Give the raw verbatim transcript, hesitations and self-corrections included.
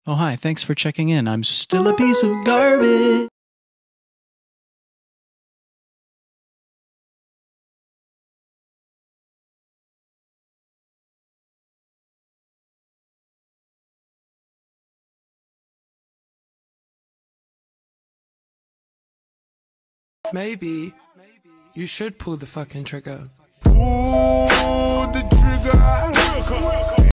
Oh, hi, thanks for checking in. I'm still a piece of garbage. Maybe you should pull the fucking trigger. Pull the trigger.